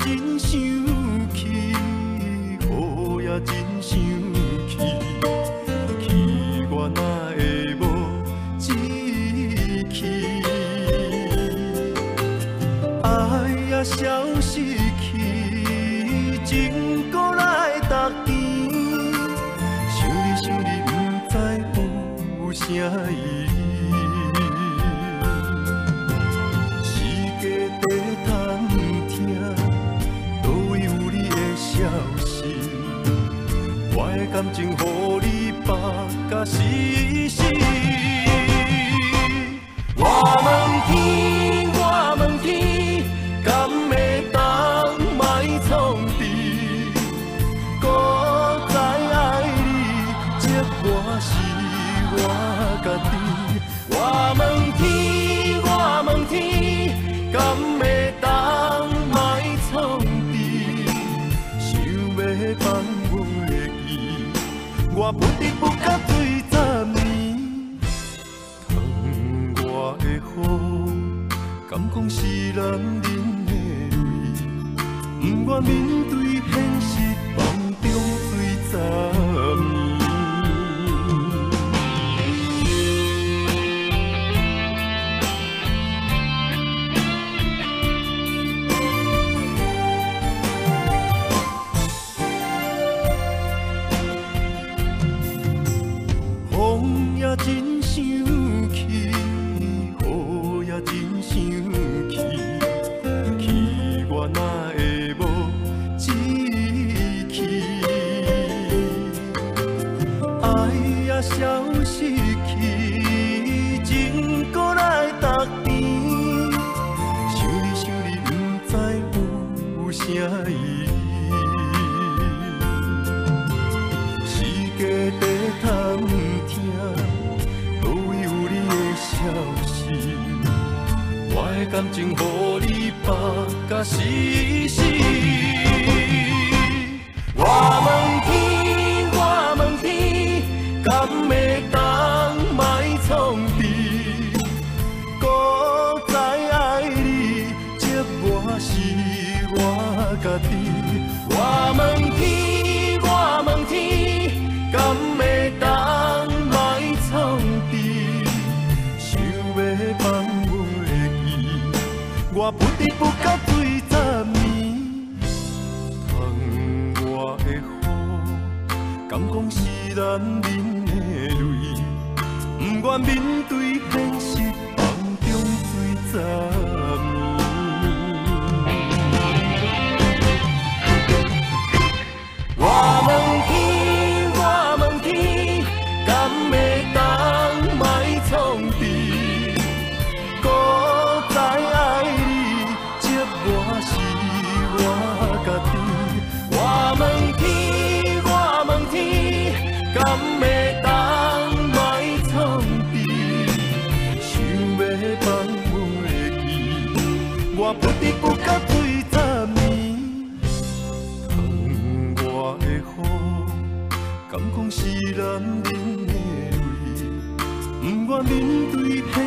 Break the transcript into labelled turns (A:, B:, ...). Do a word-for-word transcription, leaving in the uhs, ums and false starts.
A: 真生气，雨也真生气，气我哪会无志气？爱也消失去，情搁来逐天，想你想你，不知有啥意义。 感情，予你绑甲死死。我问天，我问天，敢会当莫创治？搁再爱你，这我是我家己。我问天，我问天，敢会当莫创治？想要放袂。 我不得不甲对十年，窗外的雨，敢讲是男人的泪，不愿面对现实，梦中醉十年。 真生气，雨也真生气，气我哪会无志气？爱也消失去，情搁来逐天，想你想你，不知有啥意义？世界在探听。 消失，我的感情予你绑甲死死。我问天，我问天，敢会当莫创治？搁再爱你，这我是我家己。我问天，我问天，敢会当莫创治？ 放袂记，我不得不甲对十年。窗外的雨，敢讲是男人的泪，不愿面对现实，梦中醉十年。我问天，我问天，敢会当莫创治？ 我问天，我问天，敢会当莫创治？想要放袂记，我不得不甲对十年。窗外的雨，敢讲是男人的泪，不愿面对。